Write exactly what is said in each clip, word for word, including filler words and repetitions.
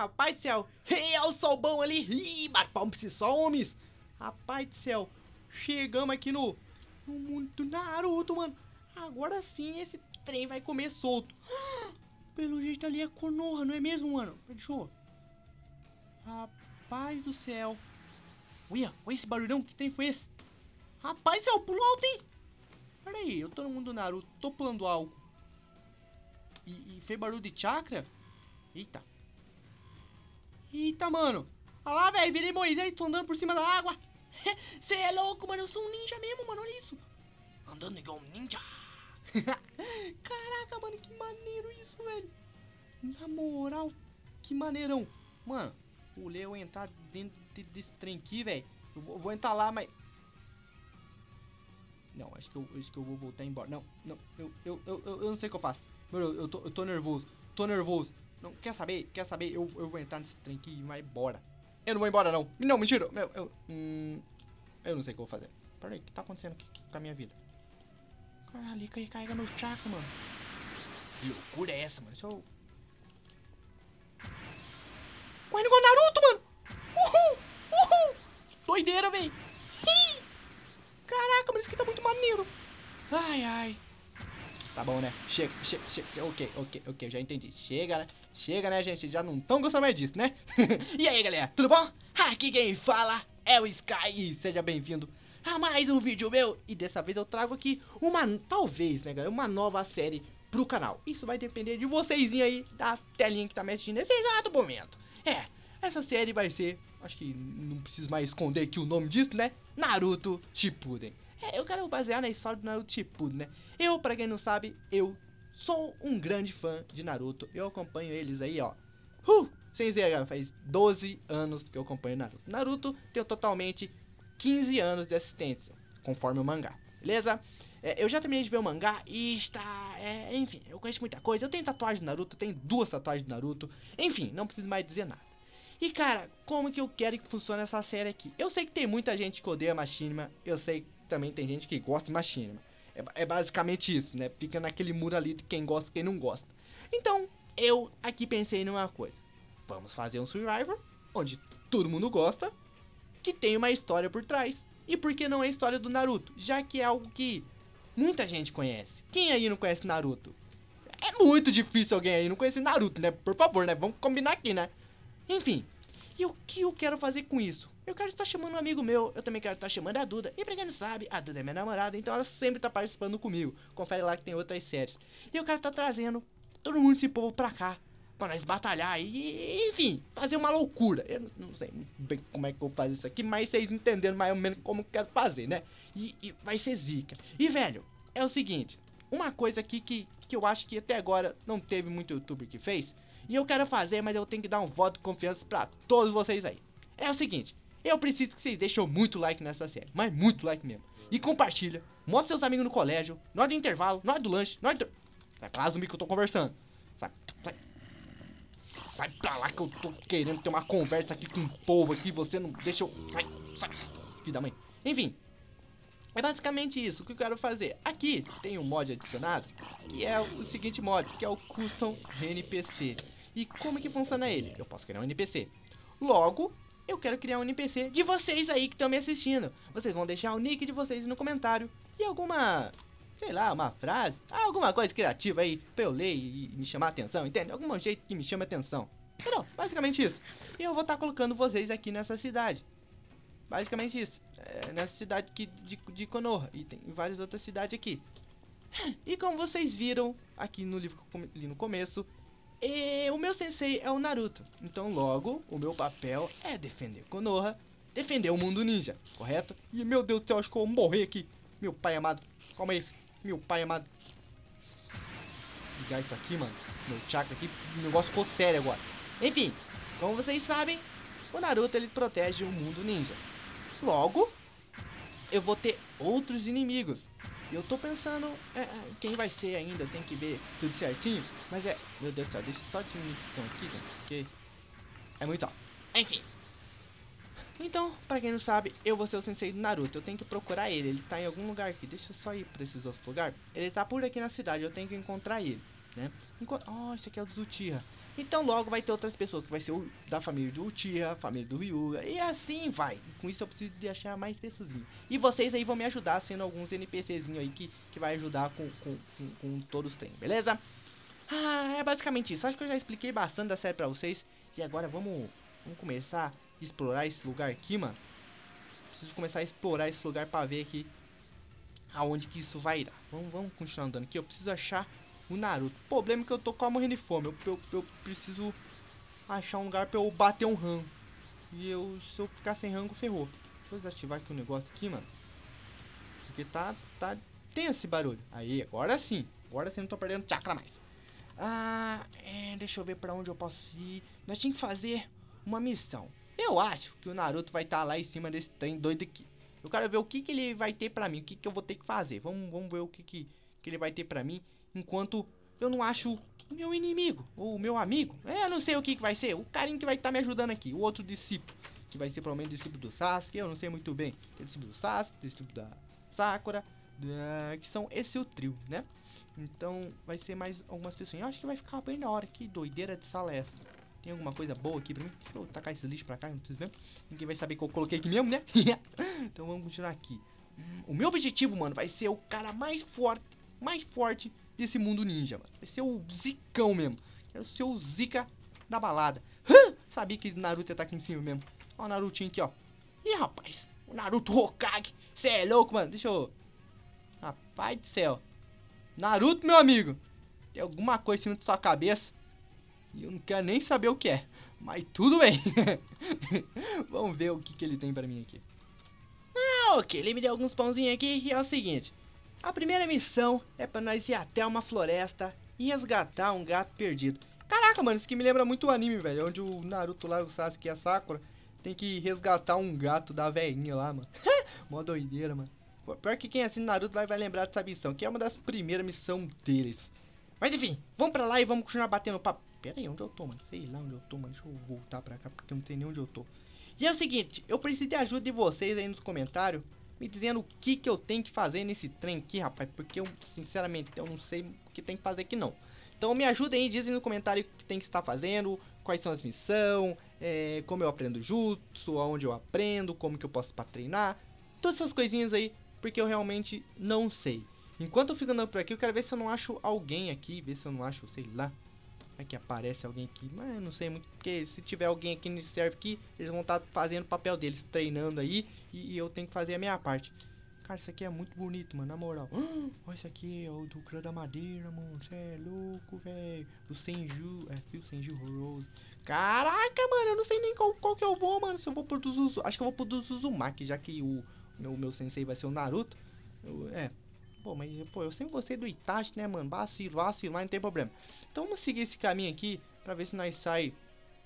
Rapaz do céu. É o sol bom ali. Ih, bate palma pra esses só, homens. Rapaz do céu. Chegamos aqui no, no mundo do Naruto, mano. Agora sim esse trem vai comer solto. Pelo jeito ali é Konoha, não é mesmo, mano? Deixa eu... Rapaz do céu. Uia, olha esse barulhão, que trem foi esse? Rapaz do céu, pulo alto, hein? Pera aí, eu tô no mundo do Naruto, tô pulando algo. E, e fez barulho de chakra? Eita. Eita, mano. Olha lá, velho, virei Moisés, tô andando por cima da água. Cê é louco, mano, eu sou um ninja mesmo, mano, olha isso. Andando igual um ninja. Caraca, mano, que maneiro isso, velho. Na moral, que maneirão. Mano, o Leo entrar dentro desse trem aqui, velho. Eu vou, vou entrar lá, mas... Não, acho que, eu, acho que eu vou voltar embora. Não, não, eu, eu, eu, eu, eu não sei o que eu faço. Meu, eu, eu, tô, eu tô nervoso, tô nervoso. Não, quer saber? Quer saber? Eu, eu vou entrar nesse trem aqui e vai embora. Eu não vou embora, não. Não, mentira. Eu, eu, hum, eu não sei o que eu vou fazer. Peraí, o que tá acontecendo aqui com a minha vida? Caralho, que carrega meu chakra, mano. Que loucura é essa, mano? Deixa eu... Correndo igual Naruto, mano. Uhul, uhul. Doideira, velho. Caraca, mas isso aqui tá muito maneiro. Ai, ai. Tá bom, né? Chega, chega, chega. Ok, ok, ok, já entendi. Chega, né? Chega, né, gente? Já não tão gostando mais disso, né? E aí, galera, tudo bom? Aqui quem fala é o Sky e seja bem-vindo a mais um vídeo meu. E dessa vez eu trago aqui uma, talvez, né, galera, uma nova série pro canal. Isso vai depender de vocês aí, da telinha que tá me assistindo nesse exato momento. É, essa série vai ser, acho que não preciso mais esconder aqui o nome disso, né? Naruto Shippuden. É, eu quero basear na história do Naruto Shippuden, né? Eu, pra quem não sabe, eu sou um grande fã de Naruto. Eu acompanho eles aí, ó. Uh, sem dizer, faz doze anos que eu acompanho Naruto. Naruto tem totalmente quinze anos de assistência, conforme o mangá, beleza? É, eu já terminei de ver o mangá e está... É, enfim, eu conheço muita coisa. Eu tenho tatuagem de Naruto, tenho duas tatuagens de Naruto. Enfim, não preciso mais dizer nada. E cara, como que eu quero que funcione essa série aqui? Eu sei que tem muita gente que odeia Machinima. Eu sei que também tem gente que gosta de Machinima. É, é basicamente isso, né? Fica naquele muro ali de quem gosta e quem não gosta. Então, eu aqui pensei numa coisa. Vamos fazer um Survivor, onde todo mundo gosta, que tem uma história por trás. E por que não é a história do Naruto? Já que é algo que muita gente conhece. Quem aí não conhece Naruto? É muito difícil alguém aí não conhecer Naruto, né? Por favor, né? Vamos combinar aqui, né? Enfim, e o que eu quero fazer com isso? Eu quero estar chamando um amigo meu, eu também quero estar chamando a Duda. E pra quem não sabe, a Duda é minha namorada, então ela sempre tá participando comigo. Confere lá que tem outras séries. E eu quero estar trazendo todo mundo, esse povo pra cá, pra nós batalhar e, enfim, fazer uma loucura. Eu não, não sei bem como é que eu vou fazer isso aqui, mas vocês entenderam mais ou menos como eu quero fazer, né? E, e vai ser zica. E velho, é o seguinte, uma coisa aqui que, que eu acho que até agora não teve muito youtuber que fez, e eu quero fazer, mas eu tenho que dar um voto de confiança pra todos vocês aí. É o seguinte, eu preciso que vocês deixem muito like nessa série, mas muito like mesmo. E compartilha, mostra seus amigos no colégio, na hora do intervalo, na hora do lanche, na hora do... Sai pra lá, zumbi, que eu tô conversando. Sai, sai. Sai pra lá que eu tô querendo ter uma conversa aqui com o povo aqui, você não deixa eu... Sai, sai, filho da mãe. Enfim, é basicamente isso que eu quero fazer. Aqui tem um mod adicionado, que é o seguinte mod, que é o Custom N P C. E como que funciona ele? Eu posso criar um N P C. Logo, eu quero criar um N P C de vocês aí que estão me assistindo. Vocês vão deixar o nick de vocês no comentário e alguma, sei lá, uma frase, alguma coisa criativa aí pra eu ler e me chamar a atenção, entende? Algum jeito que me chame a atenção. Entendeu? Basicamente isso. E eu vou estar colocando vocês aqui nessa cidade. Basicamente isso. É nessa cidade aqui de, de Konoha. E tem várias outras cidades aqui. E como vocês viram aqui no livro que eu li no começo, e o meu sensei é o Naruto. Então logo, o meu papel é defender Konoha, defender o mundo ninja, correto? E meu Deus do céu, acho que eu vou morrer aqui. Meu pai amado, calma aí. Meu pai amado. Ligar isso aqui, mano. Meu chakra aqui, o negócio ficou sério agora. Enfim, como vocês sabem, o Naruto ele protege o mundo ninja. Logo, eu vou ter outros inimigos. Eu tô pensando é, é, quem vai ser ainda, tem que ver tudo certinho. Mas é, meu Deus do céu, deixa eu só diminuir esse som aqui, gente, porque é muito alto. Enfim. Então, pra quem não sabe, eu vou ser o sensei do Naruto. Eu tenho que procurar ele, ele tá em algum lugar aqui. Deixa eu só ir pra esses outros lugares. Ele tá por aqui na cidade, eu tenho que encontrar ele, né? Enco oh, esse aqui é o do Uchiha. Então logo vai ter outras pessoas, que vai ser o da família do Uchiha, a família do Hyuga, e assim vai. E com isso eu preciso de achar mais pessoas. E vocês aí vão me ajudar, sendo alguns NPCzinhos aí que, que vai ajudar com, com, com, com todos os trem, beleza? Ah, é basicamente isso. Acho que eu já expliquei bastante da série pra vocês. E agora vamos, vamos começar a explorar esse lugar aqui, mano. Preciso começar a explorar esse lugar pra ver aqui aonde que isso vai dar. Vamos, vamos continuar andando aqui. Eu preciso achar o Naruto. O problema é que eu tô quase morrendo de fome. Eu, eu, eu preciso achar um lugar pra eu bater um rango. E eu, se eu ficar sem rango, ferrou. Deixa eu desativar aqui um negócio aqui, mano. Porque tá, tá, tem esse barulho. Aí, agora sim. Agora sim, não tô perdendo chakra mais. Ah, é, deixa eu ver pra onde eu posso ir. Nós tínhamos que fazer uma missão. Eu acho que o Naruto vai estar tá lá em cima desse trem doido aqui. Eu quero ver o que, que ele vai ter pra mim. O que, que eu vou ter que fazer. Vamos, vamos ver o que, que, que ele vai ter pra mim. Enquanto eu não acho o meu inimigo. Ou o meu amigo. É, eu não sei o que, que vai ser. O carinha que vai estar tá me ajudando aqui. O outro discípulo. Que vai ser provavelmente discípulo do Sasuke. Eu não sei muito bem. Tem discípulo do Sasuke. Discípulo da Sakura. Da... Que são esse o trio, né? Então vai ser mais algumas pessoas. Eu acho que vai ficar bem na hora. Que doideira de sala é essa? Tem alguma coisa boa aqui pra mim? Deixa eu tacar esse lixo pra cá, não preciso ver. Ninguém vai saber que eu coloquei aqui mesmo, né? Então vamos continuar aqui. Hum, o meu objetivo, mano, vai ser o cara mais forte, mais forte desse mundo ninja, mano. Vai ser o zicão mesmo. Quero ser o zica da balada. Hã? Sabia que o Naruto ia estar aqui em cima mesmo. Ó o Narutinho aqui, ó. Ih, rapaz. O Naruto Hokage. Cê é louco, mano. Deixa eu... Rapaz do céu. Naruto, meu amigo. Tem alguma coisa em cima de sua cabeça. E eu não quero nem saber o que é. Mas tudo bem. Vamos ver o que, que ele tem pra mim aqui. Ah, ok. Ele me deu alguns pãozinhos aqui. E é o seguinte. A primeira missão é pra nós ir até uma floresta e resgatar um gato perdido. Caraca, mano. Isso aqui me lembra muito o anime, velho. Onde o Naruto lá, o Sasuke e a Sakura tem que resgatar um gato da velhinha lá, mano. Mó doideira, mano. Pior que quem assina Naruto vai, vai lembrar dessa missão. Que é uma das primeiras missões deles. Mas enfim. Vamos pra lá e vamos continuar batendo papo. Pera aí, onde eu tô, mano? Sei lá onde eu tô, mano. Deixa eu voltar pra cá, porque eu não sei nem onde eu tô. E é o seguinte, eu preciso de ajuda de vocês aí nos comentários, me dizendo o que que eu tenho que fazer nesse trem aqui, rapaz. Porque eu, sinceramente, eu não sei o que tem que fazer aqui, não. Então me ajudem aí, dizem no comentário o que tem que estar fazendo, quais são as missões, é, como eu aprendo jutsu, aonde eu aprendo, como que eu posso pra treinar. Todas essas coisinhas aí, porque eu realmente não sei. Enquanto eu fico andando por aqui, eu quero ver se eu não acho alguém aqui, ver se eu não acho, sei lá. É que aparece alguém aqui, mas eu não sei muito, porque se tiver alguém aqui nesse server aqui, eles vão estar fazendo o papel deles, treinando aí, e, e eu tenho que fazer a minha parte. Cara, isso aqui é muito bonito, mano, na moral. Oh, olha isso aqui, é o do Clã da Madeira, mano, você é louco, velho. Do Senju, é, Fio Senju Rose. Caraca, mano, eu não sei nem qual, qual que eu vou, mano, se eu vou pro do Zuzu. Acho que eu vou pro do Uzumaki, já que o meu, meu sensei vai ser o Naruto. Eu, é... Pô, mas, pô, eu sempre gostei do Itachi, né, mano? Vacilo, vacilo, mas não tem problema. Então vamos seguir esse caminho aqui pra ver se nós sai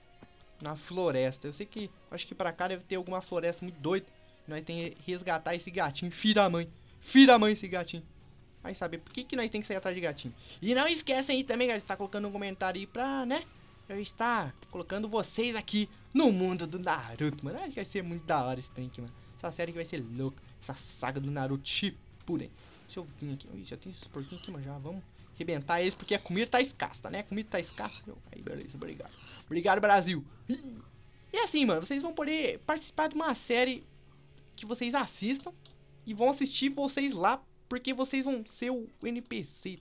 na floresta. Eu sei que, acho que pra cá deve ter alguma floresta muito doida. Nós tem que resgatar esse gatinho, filho da mãe. Filho da mãe esse gatinho. Vai saber por que que nós tem que sair atrás de gatinho. E não esquecem aí também, galera, de tá colocando um comentário aí pra, né? Eu estar colocando vocês aqui no mundo do Naruto, mano. Acho que vai ser muito da hora esse trem aqui, mano. Essa série que vai ser louca. Essa saga do Naruto Shippuden. Deixa eu vir aqui. Ih, já tem esses porquinhos aqui, mas já vamos arrebentar eles, porque a comida tá escassa, né? A comida tá escassa. Aí, beleza, obrigado. Obrigado, Brasil. E assim, mano, vocês vão poder participar de uma série que vocês assistam e vão assistir vocês lá, porque vocês vão ser o N P C.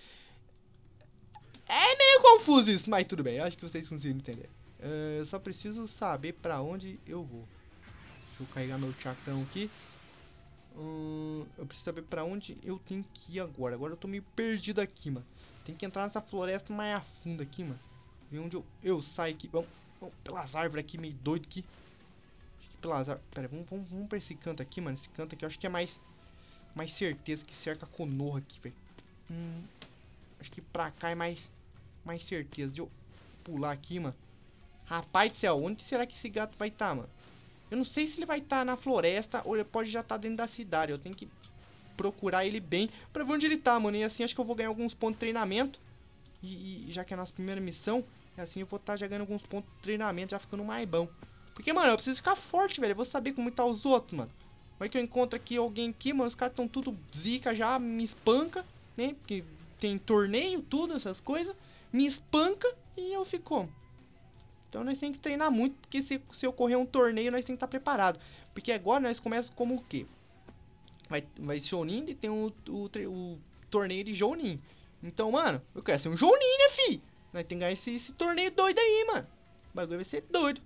É meio confuso isso, mas tudo bem. Eu acho que vocês conseguem entender. Uh, eu só preciso saber pra onde eu vou. Deixa eu carregar meu chacrão aqui. Hum, eu preciso saber pra onde eu tenho que ir agora. Agora eu tô meio perdido aqui, mano. Tem que entrar nessa floresta mais a fundo aqui, mano. Ver onde eu, eu saio aqui. Vamos, vamos pelas árvores aqui, meio doido aqui. Acho que pelas árvores. Pera, vamos, vamos, vamos pra esse canto aqui, mano. Esse canto aqui eu acho que é mais, mais certeza que cerca a Konoha aqui, velho. Hum, acho que pra cá é mais, mais certeza. Deixa eu pular aqui, mano. Rapaz do céu, onde será que esse gato vai estar, tá, mano? Eu não sei se ele vai estar tá na floresta ou ele pode já estar tá dentro da cidade. Eu tenho que procurar ele bem pra ver onde ele tá, mano. E assim acho que eu vou ganhar alguns pontos de treinamento. E, e já que é a nossa primeira missão, assim eu vou estar tá já ganhando alguns pontos de treinamento, já ficando mais bom. Porque, mano, eu preciso ficar forte, velho. Eu vou saber como tá os outros, mano. Vai que eu encontro aqui alguém aqui, mano. Os caras estão tudo zica já, me espanca, né? Porque tem torneio, tudo, essas coisas. Me espanca E eu fico como? Então nós temos que treinar muito, porque se, se ocorrer um torneio, nós temos que estar preparados. Porque agora nós começamos como o quê? Vai, vai Jounin e tem o, o, o torneio de Jounin. Então, mano, eu quero ser um Jounin, né, fi? Nós temos que ganhar esse, esse torneio doido aí, mano. O bagulho vai ser doido.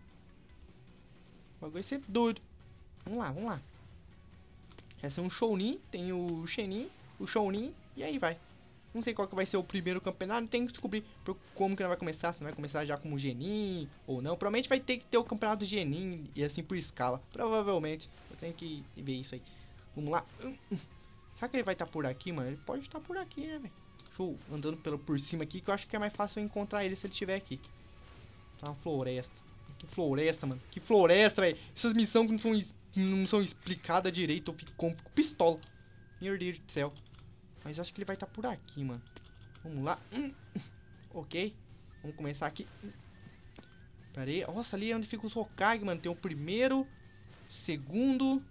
O bagulho vai ser doido. Vamos lá, vamos lá. Quer ser um Jounin, tem o Shenin, o Jounin, e aí vai. Não sei qual que vai ser o primeiro campeonato, tem que descobrir como que vai começar, se vai começar já como Genin ou não. Provavelmente vai ter que ter o campeonato Genin e assim por escala, provavelmente. Eu tenho que ver isso aí. Vamos lá. Será que ele vai estar por aqui, mano? Ele pode estar por aqui, né, velho? Deixa eu andando pelo, por cima aqui, que eu acho que é mais fácil eu encontrar ele se ele estiver aqui. Tá uma floresta. Que floresta, mano. Que floresta, velho. Essas missões que não são, não são explicadas direito, eu fico com fico pistola. Meu Deus do céu. Mas acho que ele vai estar por aqui, mano. Vamos lá. Ok. Vamos começar aqui. Pera aí. Nossa, ali é onde fica os Hokage, mano. Tem o primeiro, segundo.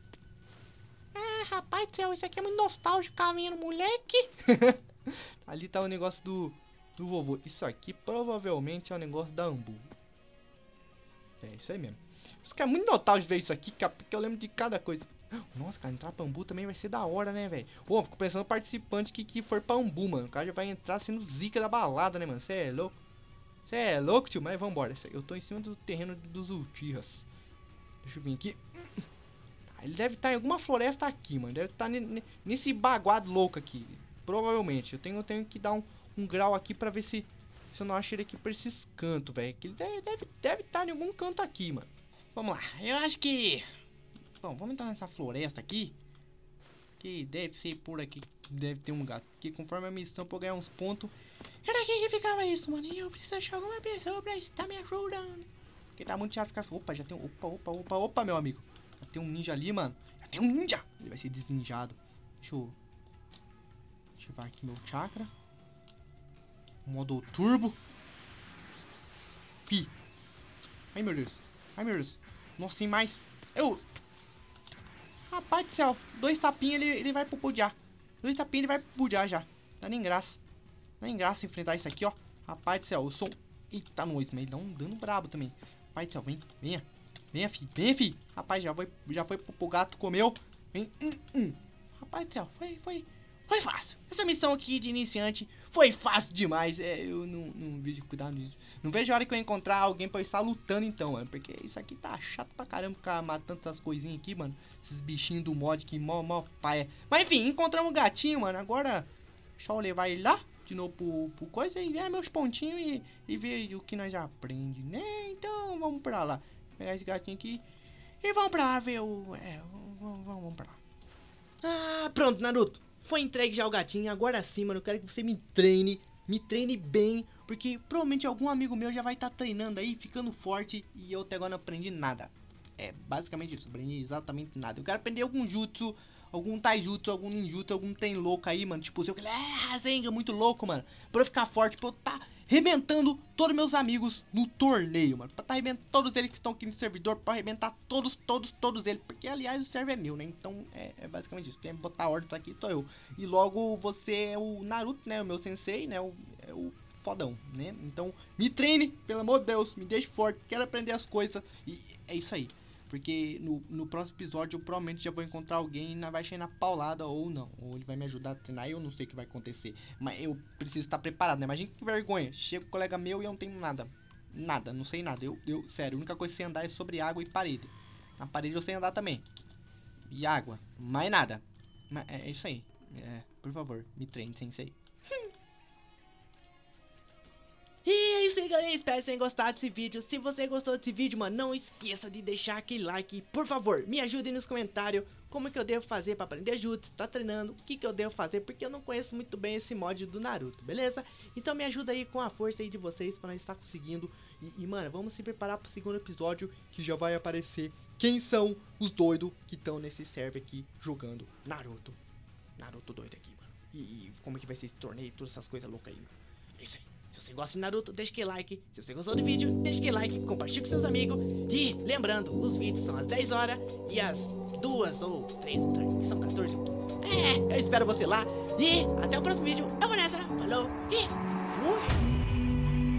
Ah, rapaz do céu, isso aqui é muito nostálgico, caminho, moleque. Ali tá o negócio do, do vovô. Isso aqui provavelmente é o negócio da Ambu. É, isso aí mesmo. Isso que é muito nostálgico ver isso aqui, porque eu lembro de cada coisa. Nossa, cara, entrar pra Ambu também vai ser da hora, né, velho? Pô, fico pensando no participante que, que for pra Ambu, mano. O cara já vai entrar sendo zica da balada, né, mano? Cê é louco? Cê é louco, tio? Mas vambora. Eu tô em cima do terreno dos Uchihas. Deixa eu vir aqui. Ele deve estar em alguma floresta aqui, mano. Deve estar nesse baguado louco aqui. Provavelmente. Eu tenho, eu tenho que dar um, um grau aqui pra ver se, se eu não acho ele aqui por esses cantos, velho. Ele deve, deve, deve estar em algum canto aqui, mano. Vamos lá. Eu acho que... Bom, vamos entrar nessa floresta aqui. Que deve ser por aqui. Deve ter um gato. Porque conforme a missão pra eu ganhar uns pontos... Era aqui que ficava isso, mano. E eu preciso achar alguma pessoa pra estar me ajudando. Porque tá muito chato ficar... Opa, já tem um... Opa, opa, opa, opa, meu amigo. Já tem um ninja ali, mano. Já tem um ninja. Ele vai ser desninjado. Deixa eu... Ativar aqui meu chakra. Modo turbo. Fi. Ai, meu Deus. Ai, meu Deus. Nossa, tem mais. Eu... Rapaz do céu. Dois tapinhos, ele, ele vai pro budiar. Dois tapinhos, ele vai pro budiar já. Dá nem graça. Dá nem graça enfrentar isso aqui, ó. Rapaz do céu, eu sou... Eita, no oito, mas ele dá um dano brabo também. Rapaz do céu, vem. Venha. Venha, fi. Venha, fi. Rapaz, já foi, já foi pro, pro gato, comeu. Vem. Hum, hum. Rapaz do céu, foi, foi... Foi fácil. Essa missão aqui de iniciante foi fácil demais. É, eu não, não vejo cuidado disso. Não vejo a hora que eu encontrar alguém pra eu estar lutando então, mano. Porque isso aqui tá chato pra caramba ficar matando essas coisinhas aqui, mano. Esses bichinhos do mod que mó, mó paia. Mas enfim, encontramos um gatinho, mano. Agora, só levar ele lá de novo pro, pro coisa e ganhar meus pontinhos e, e ver o que nós já aprende, né? Então, vamos pra lá. Pegar esse gatinho aqui e vamos pra lá ver o... É, vamos, vamos pra lá. Ah, pronto, Naruto. Foi entregue já o gatinho, agora sim, mano, eu quero que você me treine, me treine bem, porque provavelmente algum amigo meu já vai estar tá treinando aí, ficando forte, e eu até agora não aprendi nada. É, basicamente isso, aprendi exatamente nada. Eu quero aprender algum jutsu, algum taijutsu, algum ninjutsu, algum trem louco aí, mano, tipo, seu que é, Zenga, muito louco, mano, pra eu ficar forte, pra eu tá arrebentando todos meus amigos no torneio, mano, pra tá arrebentando todos eles que estão aqui no servidor, pra arrebentar todos, todos, todos eles, porque aliás o server é meu, né, então é, é basicamente isso, quem botar ordem tá aqui sou eu, e logo você é o Naruto, né, o meu sensei, né, o, é o fodão, né, então me treine, pelo amor de Deus, me deixe forte, quero aprender as coisas, e é isso aí. Porque no, no próximo episódio eu provavelmente já vou encontrar alguém e não vai chegar na paulada ou não. Ou ele vai me ajudar a treinar e eu não sei o que vai acontecer. Mas eu preciso estar preparado, né? Imagina que vergonha. Chega um colega meu e eu não tenho nada. Nada, não sei nada. Eu, eu, sério, a única coisa que sei andar é sobre água e parede. Na parede eu sei andar também. E água. Mais nada. Mas é, é isso aí. É, por favor, me treine, sensei. E é isso aí, galera, espero que vocês tenham gostado desse vídeo. Se você gostou desse vídeo, mano, não esqueça de deixar aquele like. Por favor, me ajudem nos comentários como é que eu devo fazer pra aprender jutsu, tá treinando, o que que eu devo fazer, porque eu não conheço muito bem esse mod do Naruto, beleza? Então me ajuda aí com a força aí de vocês pra nós estar conseguindo. E, e mano, vamos se preparar pro segundo episódio, que já vai aparecer quem são os doidos que estão nesse server aqui jogando Naruto. Naruto doido aqui, mano. E, e como é que vai ser esse torneio, todas essas coisas loucas aí, mano. É isso aí. Se você gosta de Naruto, deixa aquele like. Se você gostou do vídeo, deixa aquele like, compartilhe com seus amigos. E lembrando, os vídeos são às dez horas e às duas ou três da tarde. São quatorze ou quinze. É, eu espero você lá. E até o próximo vídeo. Eu vou nessa. Falou e fui.